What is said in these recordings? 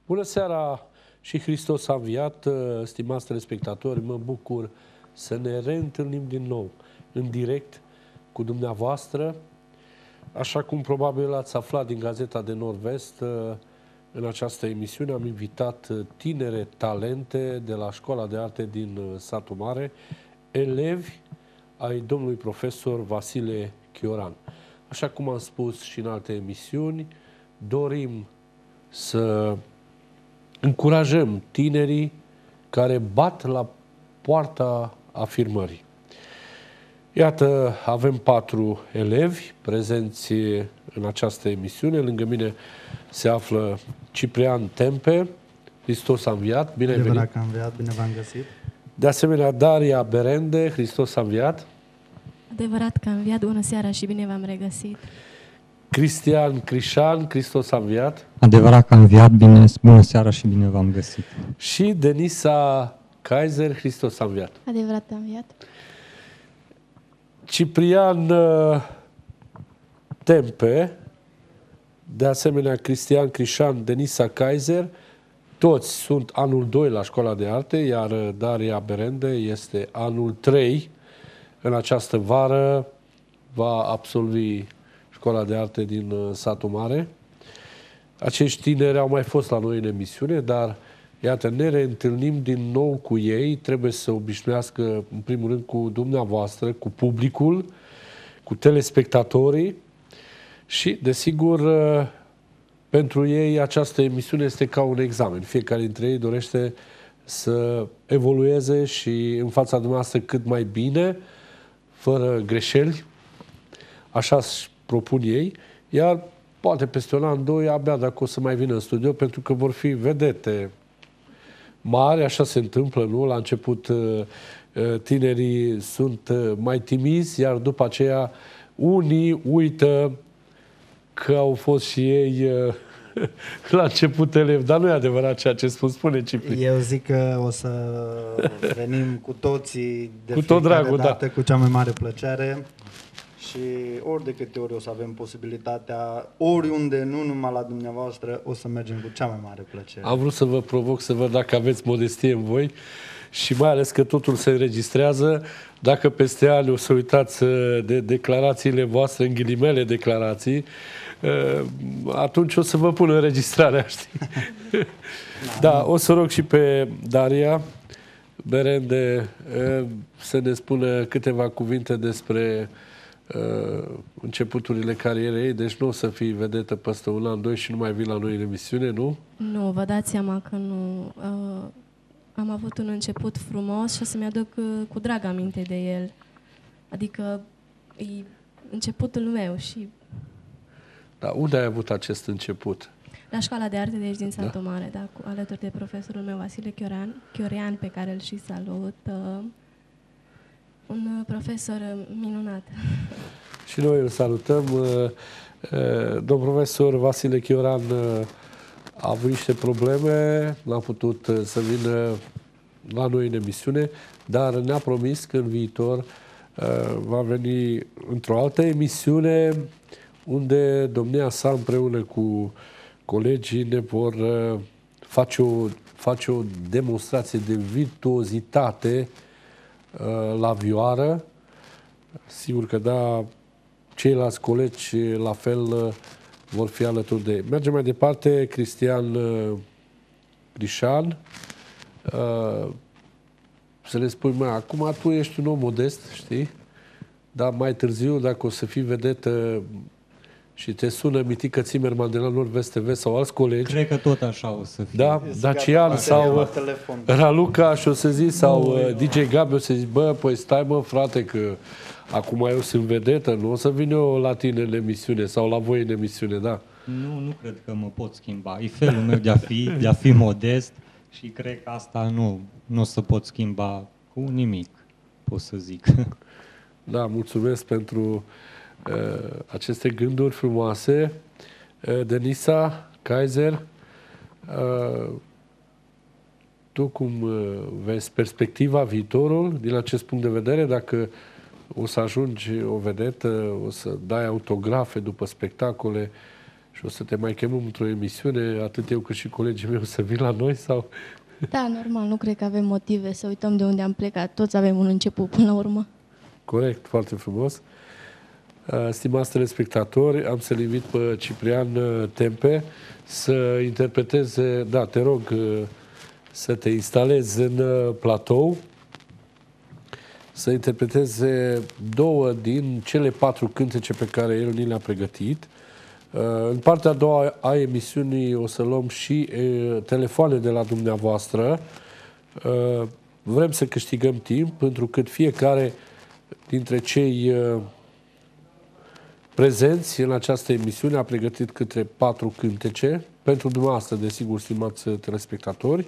Bună seara și Hristos a înviat, stimați telespectatori, mă bucur să ne reîntâlnim din nou în direct cu dumneavoastră. Așa cum probabil ați aflat din Gazeta de Nord-Vest, în această emisiune am invitat tinere talente de la Școala de Arte din Satul Mare, elevi ai domnului profesor Vasile Chioran. Așa cum am spus și în alte emisiuni, dorim să încurajăm tinerii care bat la poarta afirmării. Iată, avem 4 elevi prezenți în această emisiune. Lângă mine se află Ciprian Tempe. Hristos a înviat. Bine ai venit. Adevărat că a înviat, bine v-am găsit. De asemenea, Daria Berende. Hristos a înviat. Adevărat că a înviat. Bună seara și bine v-am regăsit. Cristian Crișan. Hristos a înviat. Adevărat că a înviat, bună seara și bine v-am găsit. Și Denisa Kaiser. Hristos a înviat. Adevărat că a înviat. Ciprian Tempe, de asemenea Cristian Crișan, Denisa Kaiser, toți sunt anul 2 la Școala de Arte, iar Daria Berende este anul 3. În această vară va absolvi Școala de Arte din Satul Mare. Acești tineri au mai fost la noi în emisiune, dar iată, ne reîntâlnim din nou cu ei. Trebuie să obișnuiască, în primul rând, cu dumneavoastră, cu publicul, cu telespectatorii și, desigur, pentru ei această emisiune este ca un examen. Fiecare dintre ei dorește să evolueze și în fața dumneavoastră cât mai bine, fără greșeli. Așa își propun ei, iar poate peste un an, 2, abia dacă o să mai vină în studio, pentru că vor fi vedete mari, așa se întâmplă, nu? La început tinerii sunt mai timizi, iar după aceea unii uită că au fost și ei la început elevi. Dar nu e adevărat ceea ce spune Cipri. Eu zic că o să venim cu toții de cu tot dragul, dată, da. cu cea mai mare plăcere. Și ori de câte ori o să avem posibilitatea, oriunde, nu numai la dumneavoastră, o să mergem cu cea mai mare plăcere. Am vrut să vă provoc să văd dacă aveți modestie în voi și mai ales că totul se înregistrează. Dacă peste ani o să uitați de declarațiile voastre, în ghilimele declarații, atunci o să vă pun înregistrarea, știi? Da, o să rog și pe Daria Berende să ne spună câteva cuvinte despre începuturile carierei ei, deci nu o să fii vedetă peste un an, 2 și nu mai vii la noi în emisiune, nu? Nu, vă dați seama că nu. Am avut un început frumos și o să-mi aduc cu drag aminte de el. Adică e începutul meu și... Da, unde ai avut acest început? La Școala de Arte de aici din Satul Mare, da, alături de profesorul meu Vasile Chioran, pe care îl și salut. Un profesor minunat. Și noi îl salutăm. Domnul profesor Vasile Chioran a avut niște probleme, n-a putut să vină la noi în emisiune, dar ne-a promis că în viitor va veni într-o altă emisiune unde domnia sa împreună cu colegii ne vor face o demonstrație de virtuozitate la vioară. Sigur că da, ceilalți colegi la fel vor fi alături de ei. Mergem mai departe, Cristian Crișan. Să le spui, mă, acum tu ești un om modest, știi? Dar mai târziu, dacă o să fii vedetă și te sună Mitică Zimmerman de la Nord-Vest TV sau alți colegi... Cred că tot așa o să fie. Da, Dacian sau Raluca și o să zic, sau DJ Gabi o să zic, bă, păi stai mă frate că acum eu sunt vedetă, nu o să vin eu la tine în emisiune sau la voi în emisiune, da? Nu cred că mă pot schimba. E felul meu de a fi modest și cred că asta nu o să pot schimba cu nimic, pot să zic. Da, mulțumesc pentru aceste gânduri frumoase. Denisa Kaiser, tu cum vezi perspectiva, viitorul din acest punct de vedere, dacă o să ajungi o vedetă, o să dai autografe după spectacole Și o să te mai chemăm într-o emisiune, atât eu cât și colegii mei o să vin la noi sau... Da, normal, nu cred că avem motive să uităm de unde am plecat. Toți avem un început până la urmă. Corect, foarte frumos. Stimați telespectatori, am să-l invit pe Ciprian Tempe să interpreteze, da, te rog să te instalezi în platou, să interpreteze 2 din cele 4 cântece pe care el ni le-a pregătit. În partea a doua a emisiunii o să luăm și telefoane de la dumneavoastră. Vrem să câștigăm timp, pentru că fiecare dintre cei prezenți în această emisiune a pregătit câte 4 cântece, pentru dumneavoastră, desigur, stimați telespectatori,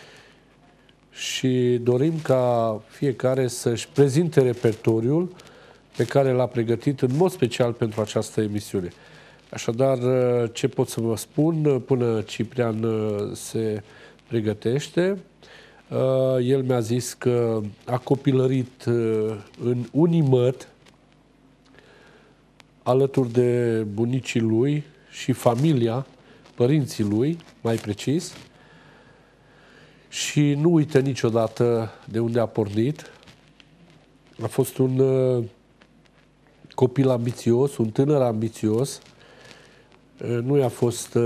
și dorim ca fiecare să-și prezinte repertoriul pe care l-a pregătit în mod special pentru această emisiune. Așadar, ce pot să vă spun până Ciprian se pregătește? El mi-a zis că a copilărit în Unimăt, alături de bunicii lui și familia, părinții lui, mai precis, și nu uită niciodată de unde a pornit. A fost un copil ambițios, un tânăr ambițios. Nu i-a fost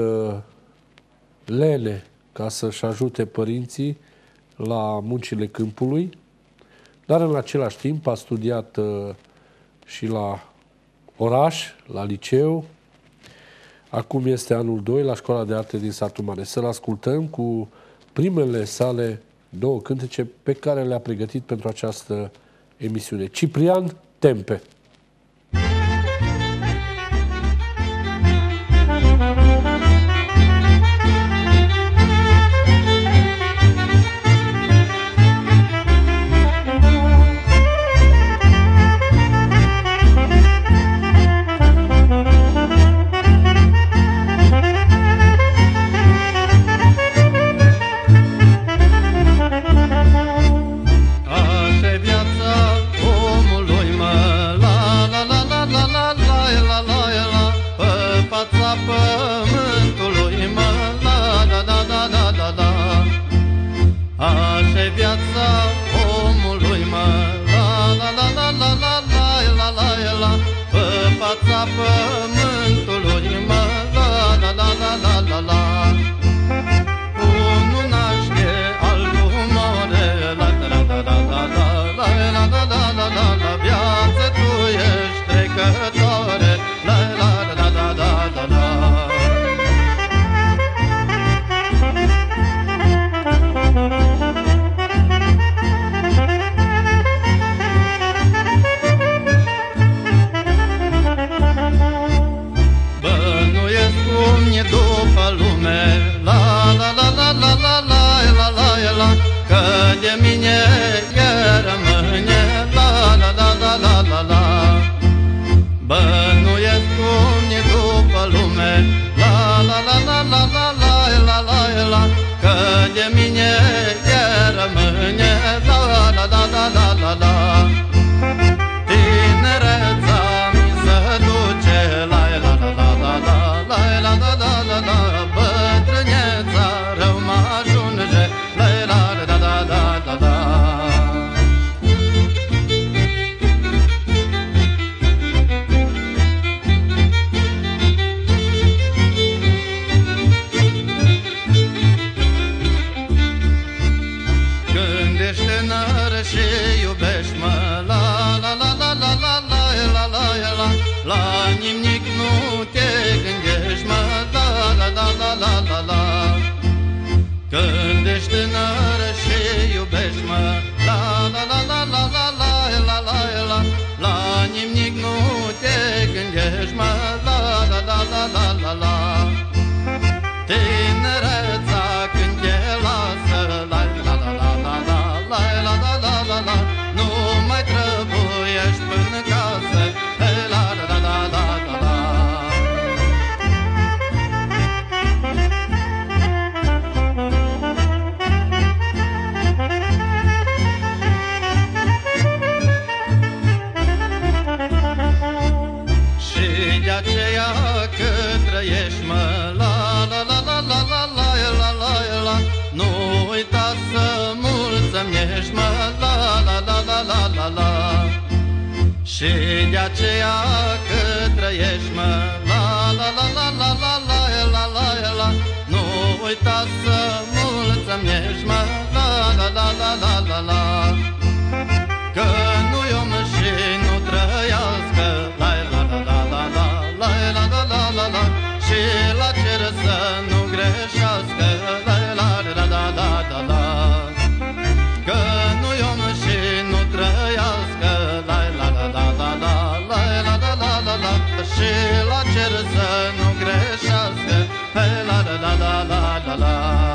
lene ca să-și ajute părinții la muncile câmpului, dar în același timp a studiat și la oraș, la liceu. Acum este anul 2 la Școala de Arte din Satul Mare. Să-l ascultăm cu primele sale 2 cântece pe care le-a pregătit pentru această emisiune. Ciprian Tempe. Așa e viața omului, mă, la Și de aceea că trăiești, mă, la la la la la la la la la la, nu uita să mulțumești, mă, la la la la la la la. Că nu-i om și nu trăiască, la la la la la la la la la la la la, și la cer să nu greșească, la la la la la la la. Că nu-i om și nu trăiască, la la la la la la la la la la la la, și la cer să nu greșească, la la la la la la la.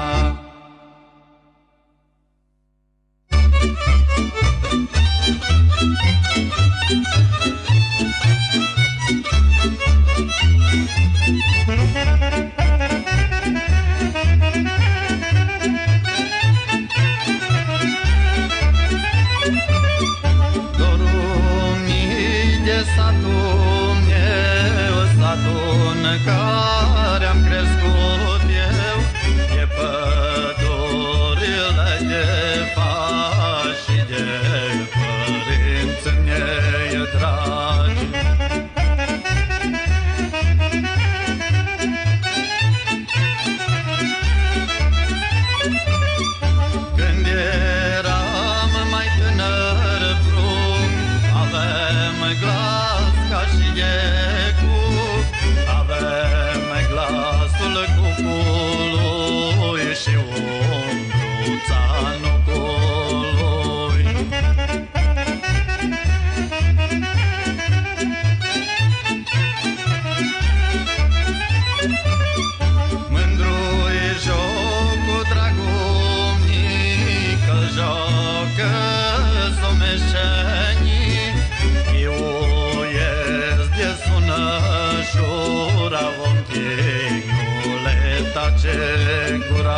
Dorul mii de satul meu, satul în care am crescut eu, e pădurile de pași și de părinți mei dragi. Când eram mai tânăr prunc, avem glas ca și ecul, avem glasul cucului și umbruța nucului. Mândru-i jocul dragul mică, jocă someșenii, iuiesc de sunășura, omchingule tace gura.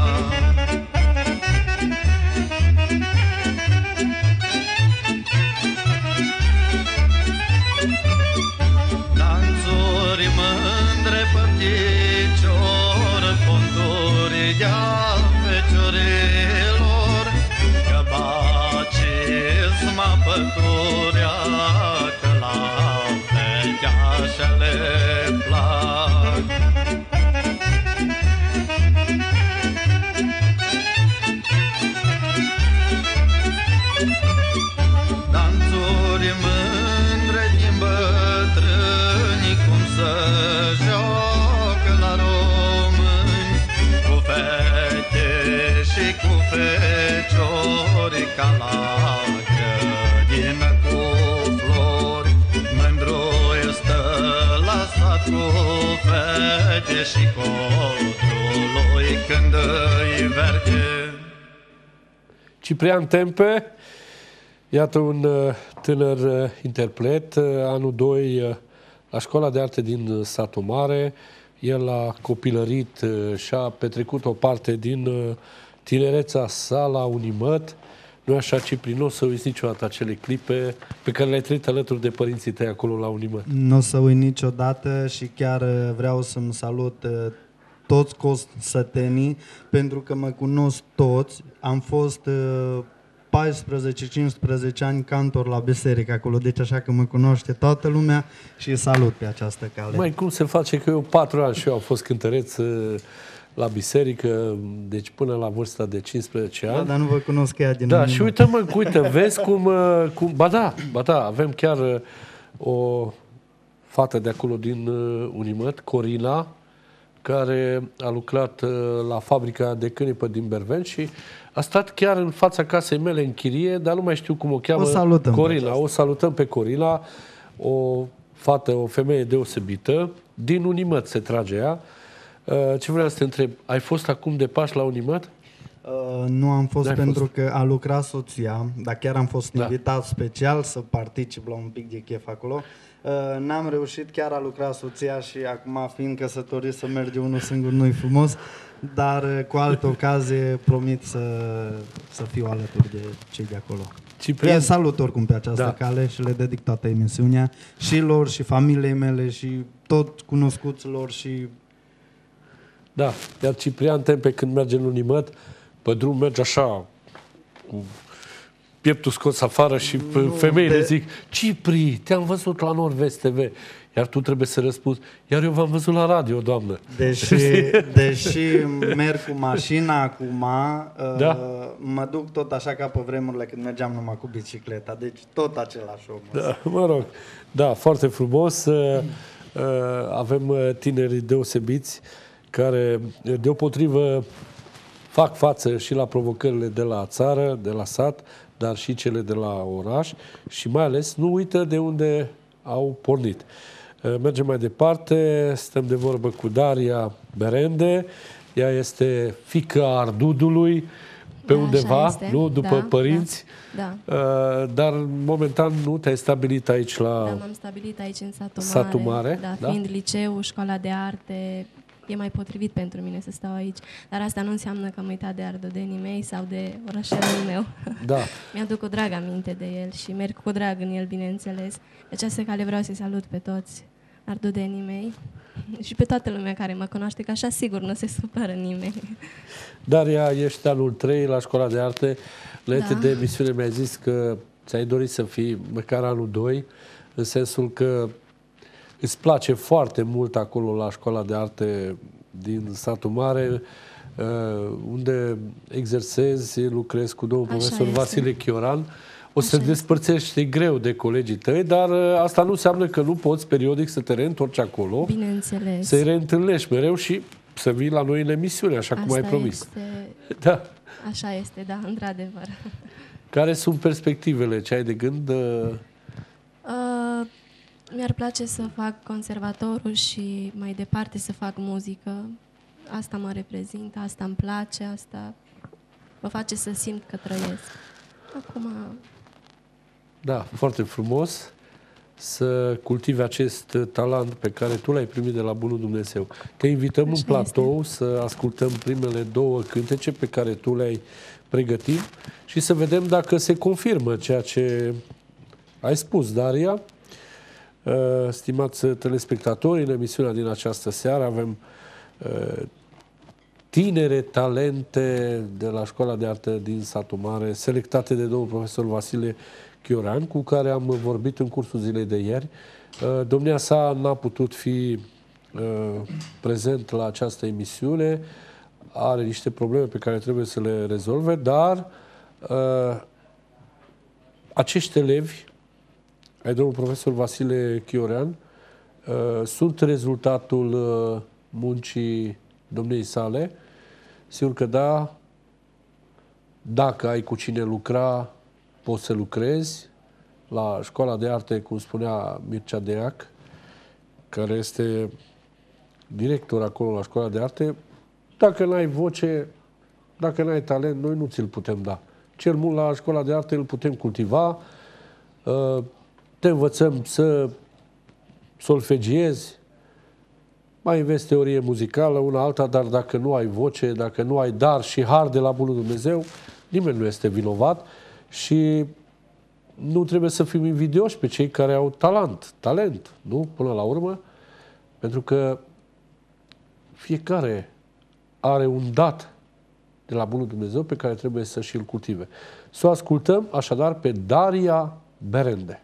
Lanțuri mândre pe picior, fonduri de-a feciorilor, că bacisma păturea, că la feteașa le plac. Danțuri mândre din bătrâni, cum să joacă la români, cu fete și cu feciori, ca la grădină cu flori. Mândru-i stă la sat cu fete și codrul lui când îi verde. Ciprian Tempe, iată un tânăr interpret, anul 2 la Școala de Arte din Satul Mare. El a copilărit și a petrecut o parte din tinereța sa la Unimăt. Nu așa, Cipri, nu o să uiți niciodată acele clipe pe care le-ai trăit alături de părinții tăi acolo la Unimăt. Nu o să uit niciodată și chiar vreau să-mi salut toți cosătenii, pentru că mă cunosc toți. Am fost 14-15 ani cantor la biserică acolo, deci așa că mă cunoaște toată lumea și îi salut pe această cale. Mai cum se face că eu 4 ani și eu am fost cântăreț la biserică, deci până la vârsta de 15 ani. Da, dar nu vă cunosc ea din Da, și uite, vezi cum ba da, avem chiar o fată de acolo din Unimăt, Corina, care a lucrat la fabrica de cânepă din Berven și a stat chiar în fața casei mele în chirie, dar nu mai știu cum o cheamă. O salutăm Corina. O salutăm pe Corina, o fată, o femeie deosebită, din Unimăt se trage ea. Ce vreau să te întreb, ai fost acum de Paști la Unimăt? Nu am fost N-ai pentru fost. că a lucrat soția, dar chiar am fost Da. invitat special să particip la un pic de chef acolo. N-am reușit, chiar a lucrat soția și acum fiind căsătorit să merge unul singur nu-i frumos, dar cu altă ocazie promit să fiu alături de cei de acolo. Ciprian, Salut oricum pe această cale și le dedic toată emisiunea și lor și familiei mele și tot cunoscuților și... Da, iar Ciprian Tempe când merge în Unimăt, pe drum merge așa, cu pieptul scos afară și femeile zic: Cipri, te-am văzut la Nord-Vest TV. Iar tu trebuie să răspunzi: iar eu v-am văzut la radio, doamnă. Deși merg cu mașina acum, Da? mă duc tot așa ca pe vremurile când mergeam numai cu bicicleta. Deci tot același om. Da, mă rog. Da, foarte frumos. Avem tineri deosebiți care, deopotrivă, fac față și la provocările de la țară, de la sat, dar și cele de la oraș și mai ales nu uită de unde au pornit. Mergem mai departe, stăm de vorbă cu Daria Berende. Ea este fiica Ardudului, pe undeva, nu? După părinți. Da. Dar momentan nu te-ai stabilit aici la... Da, m-am stabilit aici în Satu Mare. Da, fiind liceu, școala de arte, e mai potrivit pentru mine să stau aici. Dar asta nu înseamnă că am uitat de ardodenii mei sau de orășelul meu. Da. Mi-aduc o dragă aminte de el și merg cu drag în el, bineînțeles. De această cale vreau să-i salut pe toți ardodenii mei și pe toată lumea care mă cunoaște, că așa sigur nu se supără nimeni. Daria, ești anul 3 la școala de arte. Înainte de emisiune mi-ai zis că ți-ai dorit să fii măcar anul 2, în sensul că îți place foarte mult acolo la școala de arte din Satu Mare, unde exersezi, lucrezi cu domnul profesor Vasile Chioran. O să te despărțești greu de colegii tăi, dar asta nu înseamnă că nu poți periodic să te reîntorci acolo. Bineînțeles. Să-i reîntâlnești mereu și să vii la noi în emisiune, așa cum ai promis. Da. Așa este, da, într-adevăr. Care sunt perspectivele? Ce ai de gând? Mi-ar place să fac conservatorul și mai departe să fac muzică. Asta mă reprezintă, asta îmi place, asta mă face să simt că trăiesc. Acum... Da, foarte frumos să cultivi acest talent pe care tu l-ai primit de la Bunul Dumnezeu. Te invităm în platou să ascultăm primele 2 cântece pe care tu le-ai pregătit și să vedem dacă se confirmă ceea ce ai spus, Daria. Stimați telespectatori, în emisiunea din această seară avem tinere talente de la Școala de Artă din Satu Mare, selectate de domnul profesor Vasile Chioran, cu care am vorbit în cursul zilei de ieri. Domnia sa n-a putut fi prezent la această emisiune, are niște probleme pe care trebuie să le rezolve, dar acești elevi ai domnul profesor Vasile Chioran sunt rezultatul muncii domniei sale. Sigur că da, dacă ai cu cine lucra, poți să lucrezi. La școala de arte, cum spunea Mircea Deac, care este director acolo la școala de arte, dacă n-ai voce, dacă n-ai talent, noi nu ți-l putem da. Cel mult la școala de arte îl putem cultiva, te învățăm să solfegiezi, mai înveți teorie muzicală, una alta, dar dacă nu ai voce, dacă nu ai dar și har de la Bunul Dumnezeu, nimeni nu este vinovat și nu trebuie să fim invidioși pe cei care au talent, nu? Până la urmă, pentru că fiecare are un dat de la Bunul Dumnezeu pe care trebuie să și-l cultive. Să o ascultăm așadar pe Daria Berende.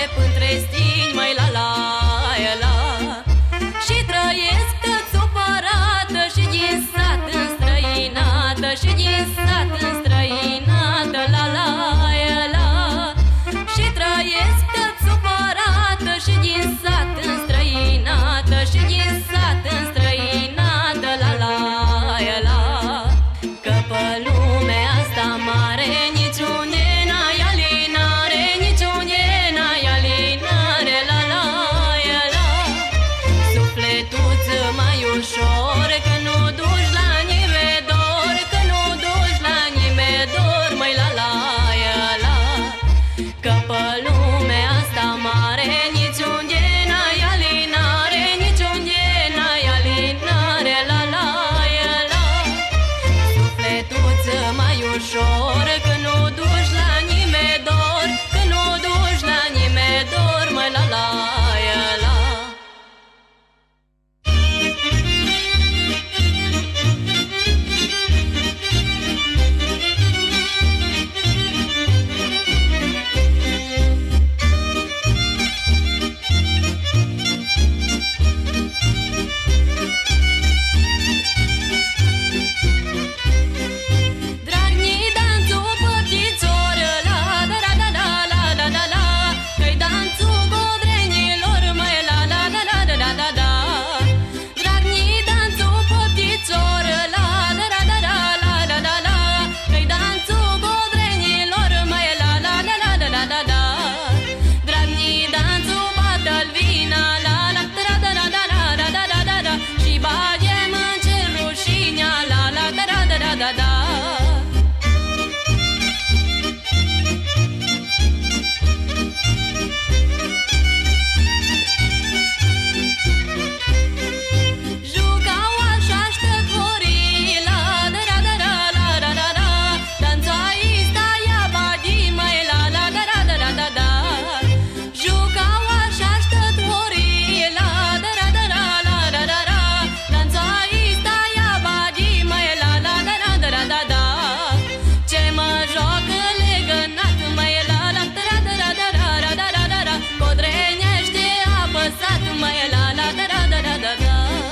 pântre stini, măi la la la. Și trăiesc tot supărată și din sat înstrăinată, și din sat înstrăinată, la la la. Și trăiesc tot supărată și din sat înstrăinată, și din sat înstrăinată, la la la. Că pe lumea asta mare niciunde n-ai alinare, niciunde n-ai alinare, la la la. Sufletul-ți mai ușor, că nu duci la nimeni dor, că nu duci la nimeni dor, măi la la la. Că pe lumea asta mare niciunde n-ai alinare, niciunde n-ai alinare, la la la. Sufletul-ți mai ușor, că nu duci la nimeni dor, că nu duci la nimeni dor, măi la la la. Dragni danțu pătițor, la da da da da la la la la. Că-i danțu godrenilor, măi la la la la da da da da. Dragni danțu pătițor, la da da da da la la la la. Că-i danțu godrenilor, măi la la la la da da da da. Dragni danțu bată-l vina, la la da da da da da da da da da da. Și bagem în cer rușinea, la la da da da da da da. Jucau așa ștăcorii, la da da da da la da da da. Danțaista ia badi, măi la la da da da da da da. Jucau așa ștăcorii, la da da da da la da da da. Danțaista ia badi, măi la la da da da da da da. Ce mă joacă legănat, măi la la da da da da da da da da da da. Codrenește apăsat, măi la la da da da da da da.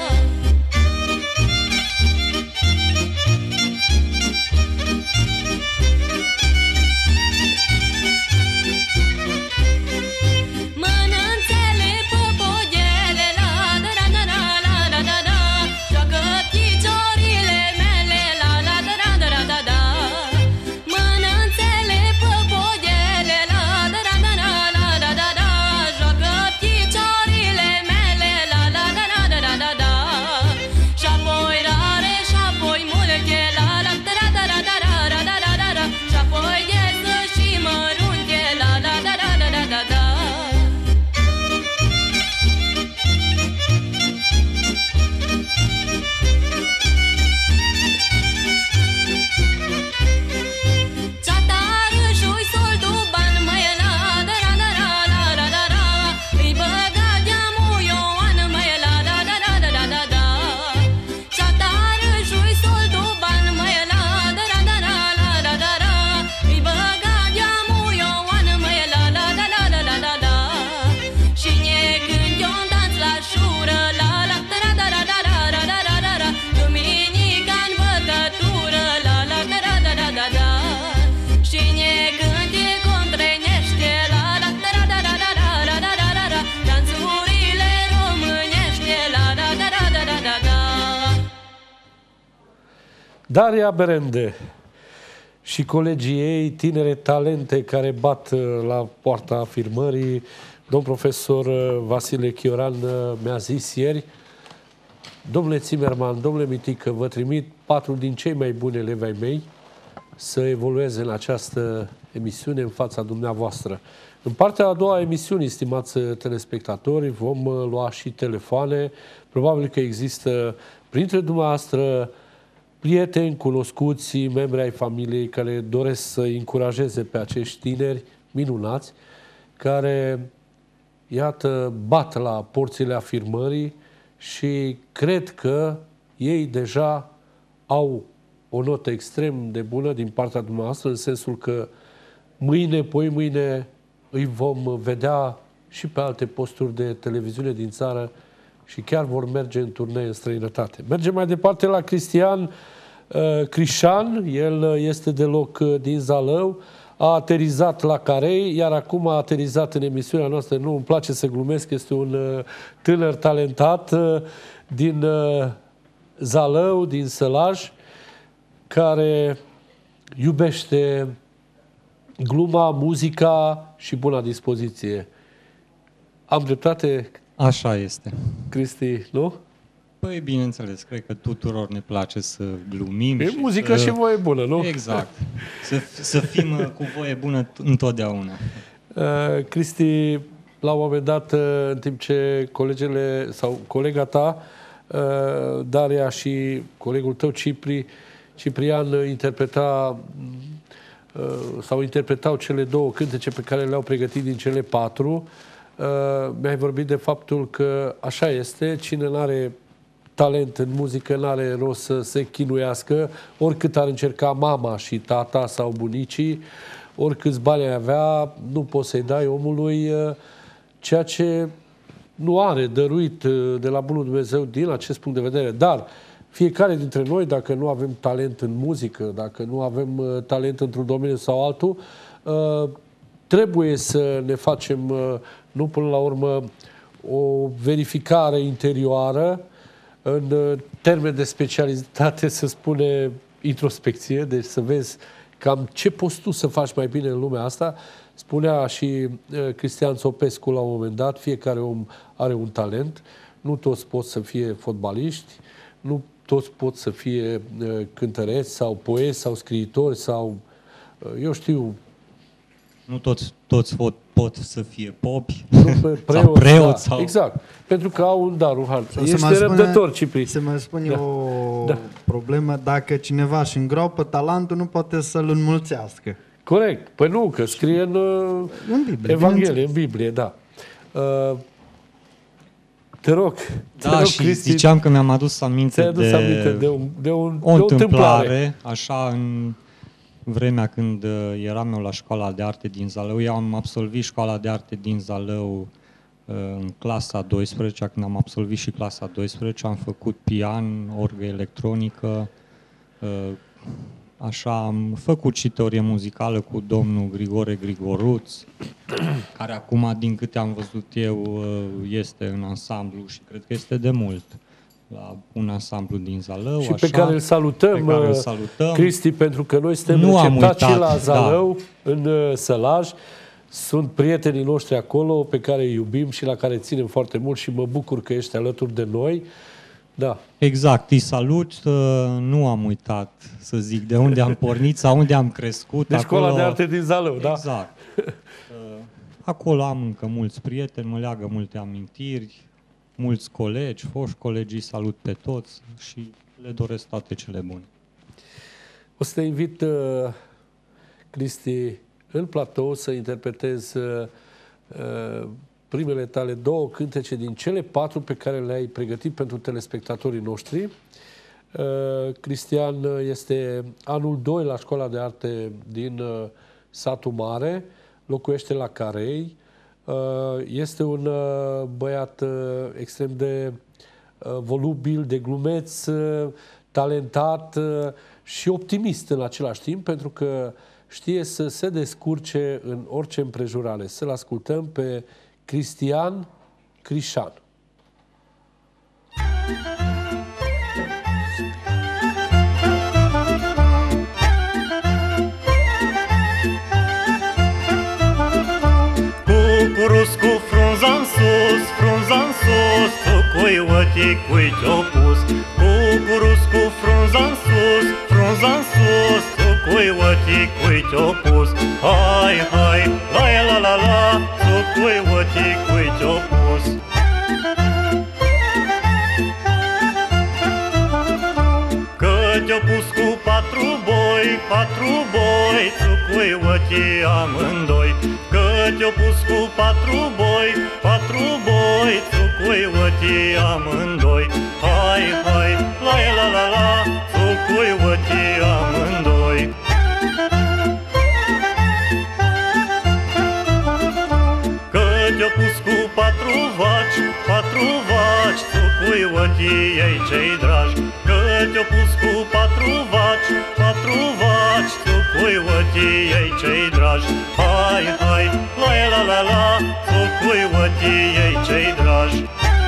Mănânțele popodele, la da da da da la da da da. Joacă piciorile mele, la la da da da da da da. Mănânțele popodele, la da da da da la da da da. Joacă piciorile mele, la la da da da da da da. Și-apoi rare, și-apoi multe, la la da da da da da da da da da da. Și-apoi gheză și mărunte, la la da da da da da da. Țatarâșui soldul ban, măi la da da da da la da da da. Îi băga geamul Ioan, măi la da da da da da da da. Țatarâșui soldul ban, măi la da da da da la da da da. Îi băga geamul Ioan, măi la la da da da da da da. Și ne când eu danț la șură, la la da da da da da da da da da da. Duminica-n bătătură, la la da da da da da da. Și ne când e contrenește, la la da da da da da da da da da da. Danțurile românește, la la da da da da da da. Daria Berende și colegii ei, tinere talente care bat la poarta afirmării. Domn profesor Vasile Chioran mi-a zis ieri: domnule Zimmerman, domnule Mitică, vă trimit 4 din cei mai buni elevi ai mei să evolueze în această emisiune în fața dumneavoastră. În partea a doua a emisiunii, stimați telespectatori, vom lua și telefoane. Probabil că există printre dumneavoastră prieteni, cunoscuți, membri ai familiei care doresc să încurajeze pe acești tineri minunați care, iată, bat la porțile afirmării și cred că ei deja au o notă extrem de bună din partea dumneavoastră, în sensul că mâine, poimâine îi vom vedea și pe alte posturi de televiziune din țară și chiar vor merge în turnee în străinătate. Mergem mai departe la Cristian Crișan, el este de loc din Zalău, a aterizat la Carei, iar acum a aterizat în emisiunea noastră. Nu îmi place să glumesc, este un tânăr talentat din Zalău, din Sălaj, care iubește gluma, muzica și buna dispoziție. Am dreptate? Așa este. Cristi, nu? Păi, bineînțeles, cred că tuturor ne place să glumim. E muzică și voie bună, nu? Exact. Să fim cu voie bună întotdeauna. Cristi, la un moment dat, în timp ce colegele sau colega ta, Daria, și colegul tău, Ciprian, interpretau cele două cântece pe care le-au pregătit din cele 4, mi-ai vorbit de faptul că așa este, cine n-are talent în muzică n-are rost să se chinuiască, oricât ar încerca mama și tata sau bunicii, oricâți bani ai avea, nu poți să-i dai omului ceea ce nu are dăruit de la bunul Dumnezeu din acest punct de vedere. Dar fiecare dintre noi, dacă nu avem talent în muzică, dacă nu avem talent într-un domeniu sau altul, trebuie să ne facem, nu până la urmă, o verificare interioară, în termen de specialitate se spune introspecție, deci să vezi cam ce poți tu să faci mai bine în lumea asta. Spunea și Cristian Țopescu la un moment dat, fiecare om are un talent, nu toți pot să fie fotbaliști, nu toți pot să fie cântăreți sau poeți sau scriitori sau, eu știu... Nu toți pot să fie popi sau preoți. Da, sau... Exact. Pentru că au un dar, un har. Ești răbdător, Cipri. Se mai spune o problemă, dacă cineva își îngropă talentul, nu poate să-l înmulțească. Corect. Păi nu, că scrie în Biblie, Evanghelie, în Biblie, da. Te rog, și Cristi, ziceam că mi-am adus aminte de o întâmplare, așa, în vremea când eram eu la școala de arte din Zalău. Eu am absolvit școala de arte din Zalău în clasa 12, când am absolvit și clasa 12, am făcut pian, orgă electronică, așa, am făcut și teorie muzicală cu domnul Grigore Grigoruț, care acum, din câte am văzut eu, este în ansamblu și cred că este de mult la un ansamblu din Zalău. Și pe care îl salutăm, Cristi, pentru că noi suntem receptați și la Zalău, în Sălaj. Sunt prietenii noștri acolo pe care îi iubim și la care ținem foarte mult și mă bucur că ești alături de noi. Da. Exact, îi salut, nu am uitat să zic de unde am pornit sau unde am crescut. De școala de arte din Zalău, da? Exact. Acolo am încă mulți prieteni, mă leagă multe amintiri, mulți colegi, foști colegi, salut pe toți și le doresc toate cele bune. O să te invit, Cristi, în platou să interpretezi primele tale 2 cântece din cele 4 pe care le-ai pregătit pentru telespectatorii noștri. Cristian este anul 2 la școala de arte din Satul Mare, locuiește la Carei, este un băiat extrem de volubil, de glumeț, talentat și optimist în același timp, pentru că știe să se descurce în orice împrejurare. Să-l ascultăm pe Cristian Crișan. Cucurus cu frunza-n sus, țucui otii cui te-o pus. Cucurus cu frunza-n sus, țucui otii cui te-o pus. Hai, hai, la la la, țucui otii cui te-o pus. Că te-o pus cu 4 boi, țucui otii amândoi. Că te-o pus cu 4 boi, țucui otii amândoi. Hai, hai, la la la, țucui otii amândoi. Că te-o pus cu ochii ei cei dragi, că te-o pus cu patru vaci, tu pui ochii ei cei dragi. Hai, hai, la la la la, tu pui ochii ei cei dragi.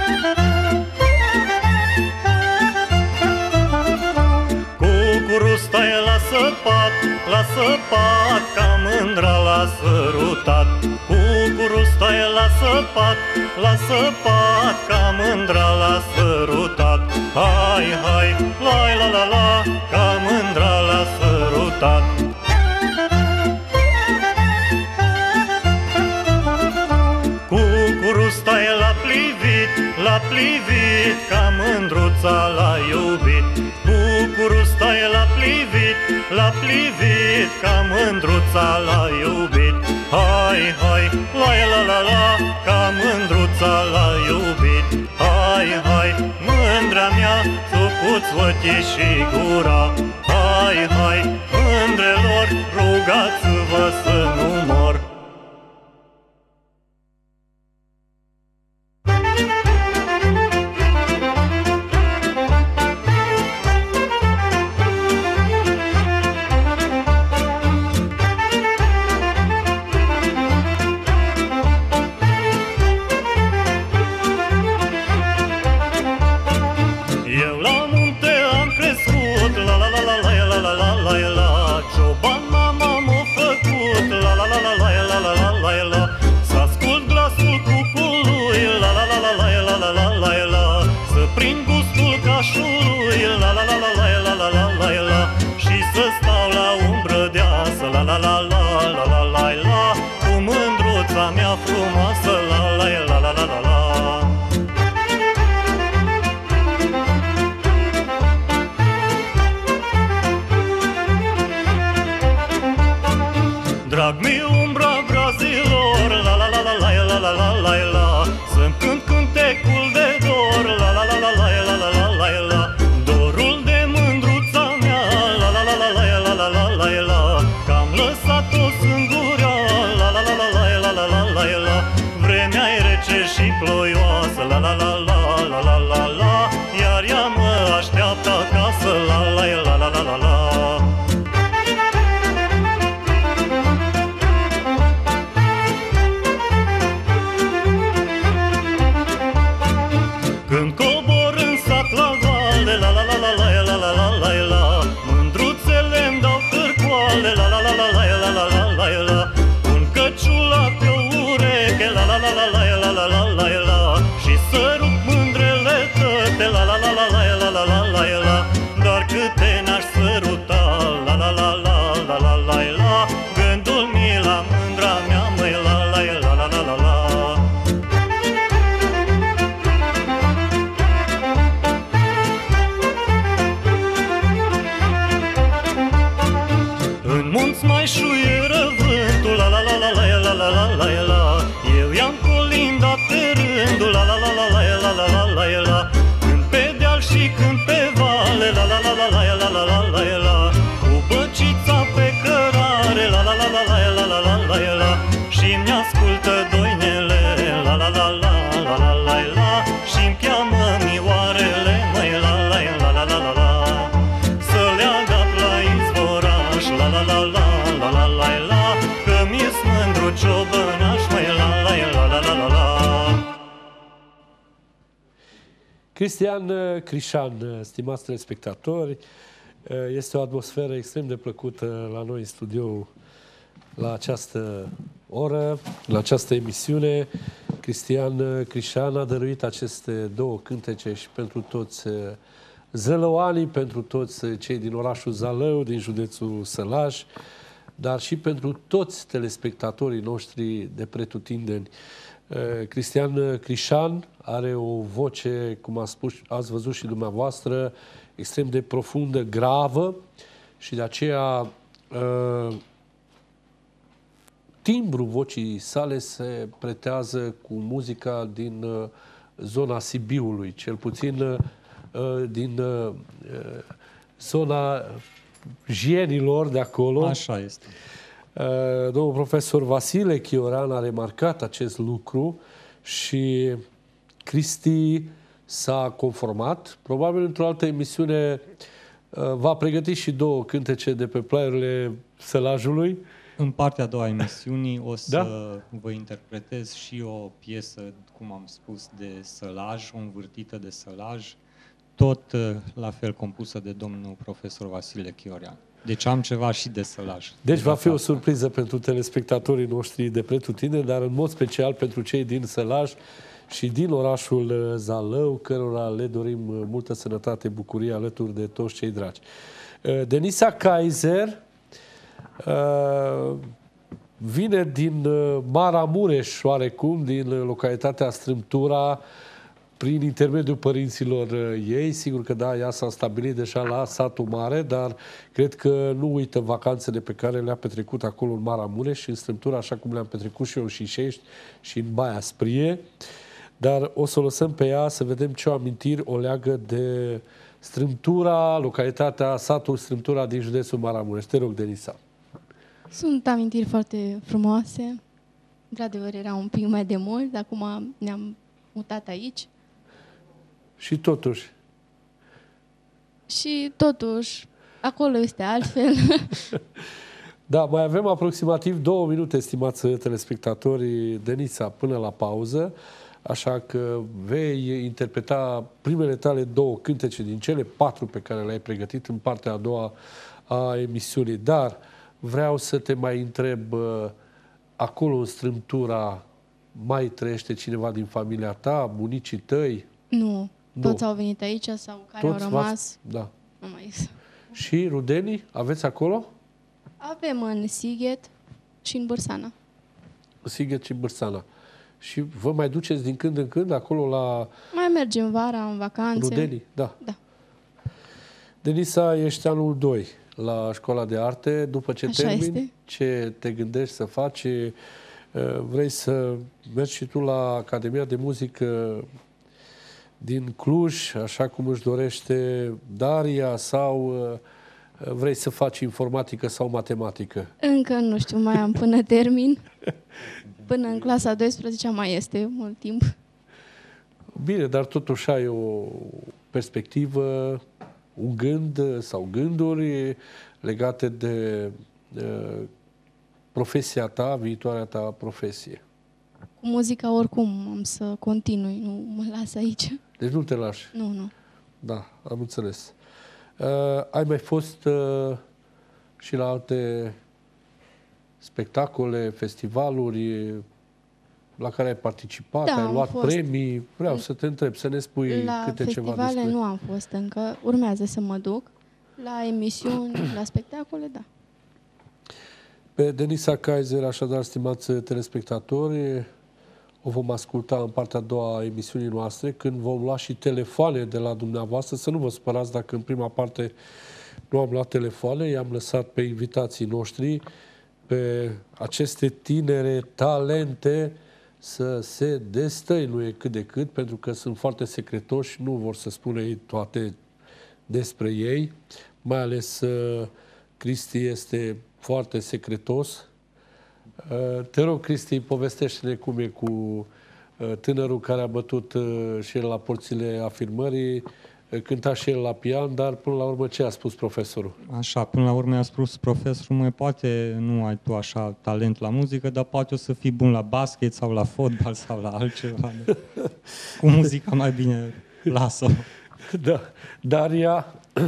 Cucuru stai la săpat, ca mândra l-a sărutat. Cucuru stai la săpat, ca mândra l-a sărutat. Hai, hai, la la la, ca mândra l-a sărutat. Cucuru stai la plivit, ca mândruța l-a iubit. Cucuru stai la plivit, ca mândruța l-a iubit. Hai, hai, la la la, ca mândruța l-a iubit. Hai, hai, mândra mea, țupuți ochii și gura. Hai, hai, mândrelor, rugați-vă să nu mor. Drag mi umbra brazilor, la la la la la la la la la la. Să-mi cânt cântecul de dor, la la la la la la la la la la. Dorul de mândruța mea, la la la la la la la la la la. Că-am lăsat-o singura, la la la la la la la la la la. Vremea-i rece și ploioasă, la la la la la la la la. Iar ea mă așteaptă acasă, la la la la la la la. Când cobor în sat la vale, la la la la la la la la la la. Mândruțele-mi dau cârcoale, la la la la la la la la la la. Un căciula pe ureche, la la la la la la la la la la. Și sărut mândrele tăte, la la la la la la la la la la. Dar câte n-aș săruta, la la la la la la la la. Gândul mi la mândra mea, măi, la la la la la la la. În munți mai șuieră vântul, la la la la la la la la la la. Eu i-am colindat pe rândul, la la la la la la la la la la. Când pe deal și când pe vale, la la la la la la la la la la. Cu băcița pe cărare, la la la la la la la la la la. Și-mi ascultă doinele, la la la la la la la la. Și-mi cheamă mioarele, măi, la la la la la la la. Să le adat la izvoraș, la la la la la la la la. Că mi-e mândru ciobănaș, măi, la la la la la la la. Cristian Crișan, stimați telespectatori, este o atmosferă extrem de plăcută la noi în studio la această oră, la această emisiune. Cristian Crișan a dăruit aceste două cântece și pentru toți zălăoanii, pentru toți cei din orașul Zalău, din județul Sălaj, dar și pentru toți telespectatorii noștri de pretutindeni. Cristian Crișan are o voce, cum ați văzut și dumneavoastră, extrem de profundă, gravă și de aceea timbrul vocii sale se pretează cu muzica din zona Sibiului, cel puțin din zona jienilor de acolo. Așa este. Domnul profesor Vasile Chioran a remarcat acest lucru și Cristi s-a conformat. Probabil într-o altă emisiune va pregăti și 2 cântece de pe plaiurile Sălajului. În partea a doua a emisiunii o să vă interpretez și o piesă, cum am spus, de Sălaj, o învârtită de Sălaj, tot la fel compusă de domnul profesor Vasile Chiorean. Deci am ceva și de Sălaj. Deci va fi o surpriză pentru telespectatorii noștri de pretutindeni, dar în mod special pentru cei din Sălaj și din orașul Zalău, cărora le dorim multă sănătate, bucurie alături de toți cei dragi. Denisa Kaiser vine din Maramureș, oarecum, din localitatea Strâmtura, prin intermediul părinților ei. Sigur că da, ea s-a stabilit deja la satul mare, dar cred că nu uită vacanțele pe care le-a petrecut acolo în Maramureș și în Strâmtura, așa cum le-am petrecut și eu în Șișești și în Baia Sprie. Dar o să o lăsăm pe ea să vedem ce amintiri o leagă de Strâmtura, localitatea, satul Strâmtura din județul Maramureș. Te rog, Denisa. Sunt amintiri foarte frumoase. Într-adevăr, era un pic mai de mult, acum ne-am mutat aici. Și totuși? Și totuși, acolo este altfel. Da, mai avem aproximativ 2 minute, stimați telespectatori, Denisa, până la pauză, așa că vei interpreta primele tale 2 cântece din cele 4 pe care le-ai pregătit în partea a doua a emisiunii. Dar vreau să te mai întreb, acolo în Strâmtura mai trăiește cineva din familia ta, bunicii tăi? Nu. Toți au venit aici sau care Toți au rămas? Da. Nu mai există. Și rudenii? Aveți acolo? Avem în Sighet și în Bârsana. Sighet și Bârsana. Și vă mai duceți din când în când acolo la Mai mergem vara, în vacanțe. rudenii? Da. Da. Denisa, ești anul 2 la Școala de Arte. După ce Așa termini, este. ce te gândești să faci? Vrei să mergi și tu la Academia de Muzică din Cluj, așa cum își dorește Daria, sau vrei să faci informatică sau matematică? Încă nu știu, mai am până termin. Până în clasa 12 mai este mult timp. Bine, dar totuși ai o perspectivă, un gând sau gânduri legate de profesia ta, viitoarea ta profesie. Cu muzica oricum am să continui, nu mă las aici. Deci nu te lași. Nu. Da, am înțeles. Ai mai fost și la alte spectacole, festivaluri la care ai participat, Da, ai am luat fost. premii? Vreau să te întreb, să ne spui La câte ceva festivale despre... nu am fost încă, urmează să mă duc. La emisiuni, la spectacole, da. Pe Denisa Kaiser, așadar, stimați telespectatori, o vom asculta în partea a doua a emisiunii noastre, când vom lua și telefoane de la dumneavoastră. Să nu vă spărați dacă în prima parte nu am luat telefoane, i-am lăsat pe invitații noștri, pe aceste tinere talente să se destăinuie cât de cât, pentru că sunt foarte secretoși, nu vor să spună ei toate despre ei, mai ales Cristi este foarte secretos. Te rog, Cristi, povestește-ne cum e cu tânărul care a bătut și el la porțile afirmării, cânta și el la pian, dar până la urmă ce a spus profesorul? Așa, până la urmă a spus profesorul, mai poate nu ai tu așa talent la muzică, dar poate o să fii bun la basket sau la fotbal sau la altceva. Cu muzica mai bine lasă-o. Da. Daria,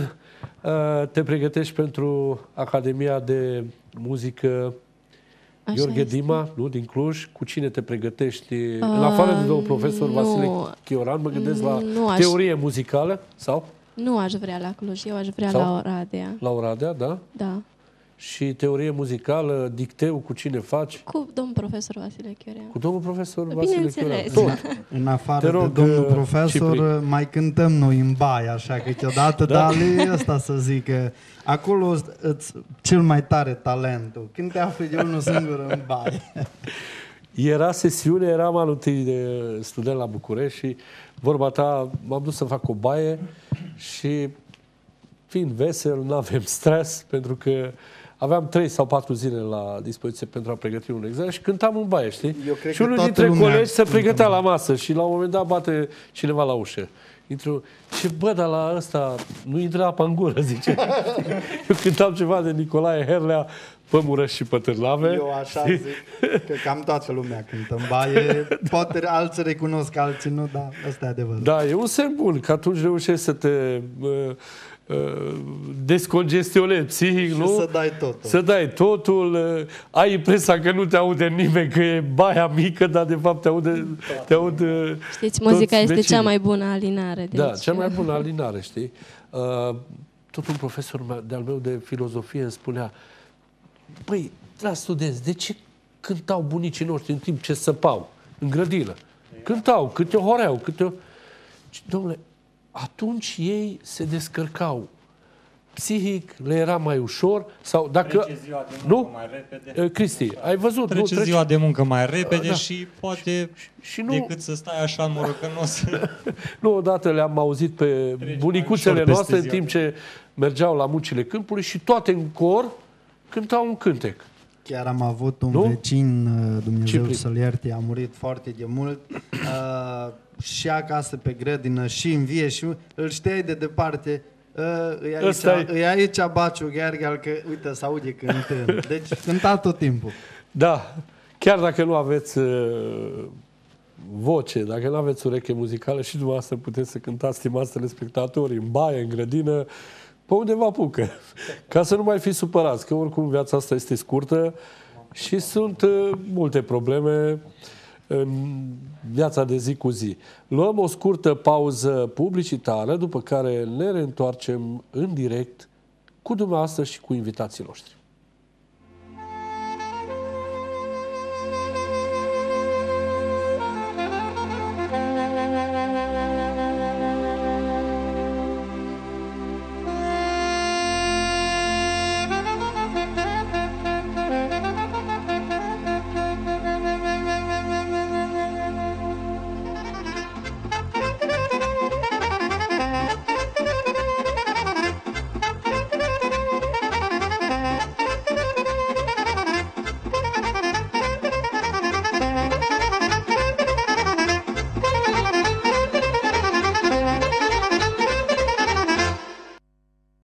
te pregătești pentru Academia de Muzică Așa Gheorghe este. Dima, nu? Din Cluj. Cu cine te pregătești? În afară de domnul profesor nu. Vasile Chioran, mă gândesc la Nu aș- teorie muzicală, sau? Nu aș vrea la Cluj, eu aș vrea Sau? la Oradea. La Oradea, da? Da. Și teorie muzicală, dicteu, cu cine faci? Cu domnul profesor Vasile Chiorean. Cu domnul profesor Vasile Chioran. Bineînțeles. Tot. În afară Te rog, de domnul profesor, Cipri. mai cântăm noi în baie, așa că câteodată, dar e ăsta să zic că acolo îți cel mai tare talentul. Când te afli de unul singur în baie. Era sesiune, eram anul întâi de student la București și vorba ta, m-am dus să fac o baie și fiind vesel, nu avem stres, pentru că aveam 3 sau 4 zile la dispoziție pentru a pregăti un examen și cântam în baie, știi? Eu cred Și că unul toată dintre lumea colegi se pregătea cântă. la masă și la un moment dat bate cineva la ușă. Intru și bă, dar la ăsta nu intră apa în gură, zice. Eu cântam ceva de Nicolae Herlea, Pămurăși și Pătârlave. Eu așa zic, că cam toată lumea cântă în baie. Poate alții recunosc, alții nu, dar ăsta e adevărul. Da, e un semn bun, că atunci reușești să te descongestionezi psihic, Și nu? să dai totul. Să dai totul, ai impresia că nu te aude nimeni, că e baia mică, dar de fapt te aud Știți, muzica toți este vecinii. cea mai bună alinare. Deci... Da, cea mai bună alinare, știi? Tot un profesor de-al meu de filozofie îmi spunea, băi, la studenți, de ce cântau bunicii noștri în timp ce săpau în grădină? Cântau, câte o horeau, câte o... Dom'le, atunci ei se descărcau. Psihic le era mai ușor sau dacă... Trece ziua de muncă mai repede. Cristi, ai văzut? Trece ziua de muncă mai repede Da. și poate Și nu... decât să stai așa morocănos. Nu, odată le-am auzit pe bunicuțele mai ușor noastre în peste timp ziua. ce mergeau la muncile câmpului și toate în cor cântau un cântec. Chiar am avut un Nu? vecin, Dumnezeu Ciprian. să-l ierte, a murit foarte de mult, și acasă pe grădină, și în vie, și îl știai de departe, e aici Baciu Gheargheal, că uite, se aude cântând. Deci cânta tot timpul. Da, chiar dacă nu aveți voce, dacă nu aveți ureche muzicală, și dumneavoastră puteți să cântați, stimați telespectatori, în baie, în grădină, pe unde vă apucă. Ca să nu mai fiți supărați, că oricum viața asta este scurtă și sunt multe probleme în viața de zi cu zi. Luăm o scurtă pauză publicitară, după care ne reîntoarcem în direct cu dumneavoastră și cu invitații noștri.